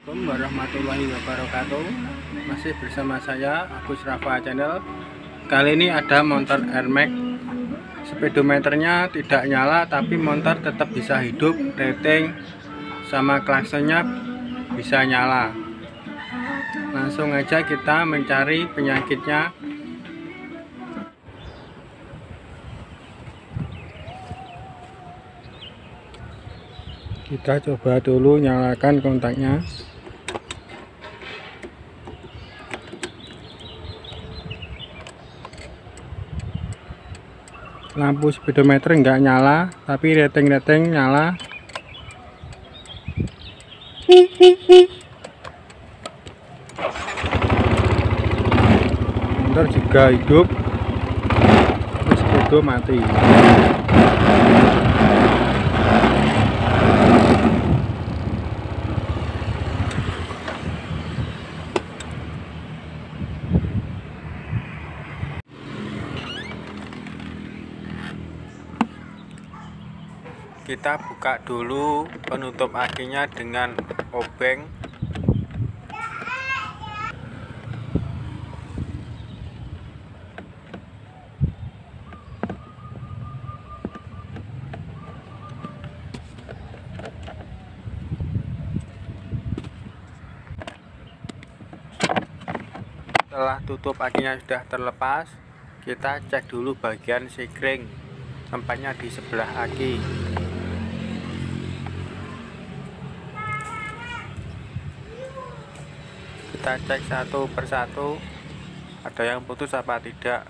Assalamualaikum warahmatullahi wabarakatuh. Masih bersama saya Agus Rafa Channel. Kali ini ada motor Air Max. Speedometernya tidak nyala, tapi motor tetap bisa hidup. Rating sama klaksonnya bisa nyala. Langsung aja kita mencari penyakitnya. Kita coba dulu nyalakan kontaknya. Lampu speedometer nggak nyala, tapi rating nyala. Motor juga hidup, tapi speedo mati. Kita buka dulu penutup akinya dengan obeng. Setelah tutup akinya sudah terlepas, kita cek dulu bagian sikring, tempatnya di sebelah aki. Kita cek satu persatu, ada yang putus apa tidak.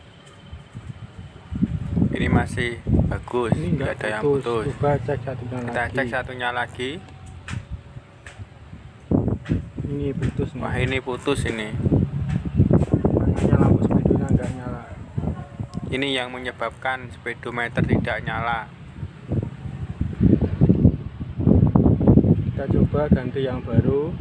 Ini masih bagus, tidak ada yang putus. Coba cek satunya Kita lagi. cek satunya lagi. Ini putus nih. Wah, ini putus ini. Makanya lampu speedonya nggak nyala. Ini yang menyebabkan speedometer tidak nyala. Kita coba ganti yang baru.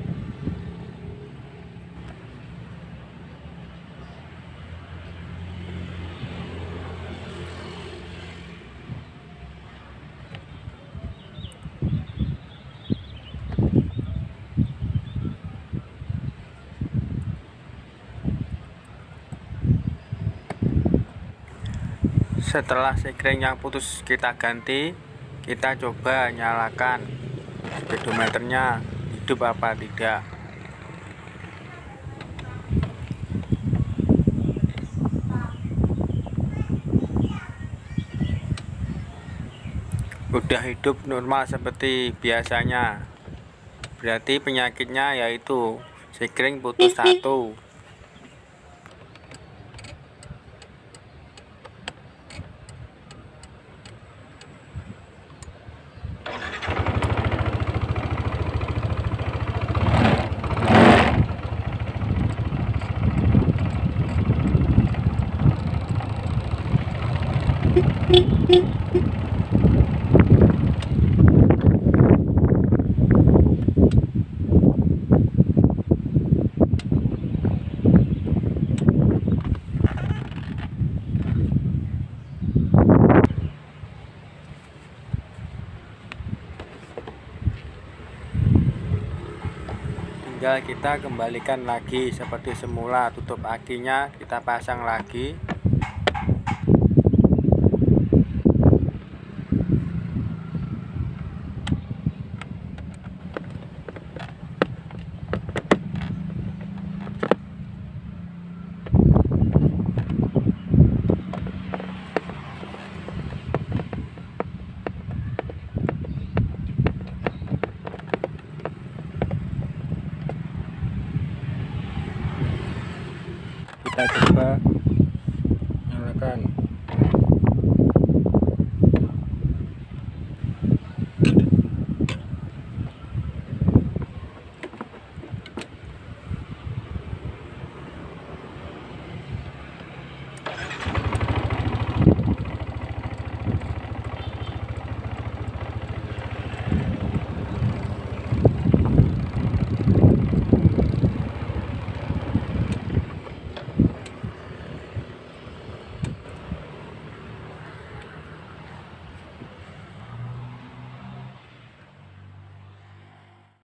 Setelah sikring yang putus kita ganti, kita coba nyalakan speedometernya hidup apa tidak. Udah hidup normal seperti biasanya, berarti penyakitnya yaitu sikring putus satu. Tinggal kita kembalikan lagi seperti semula, tutup akinya kita pasang lagi. Kita coba nyalakan.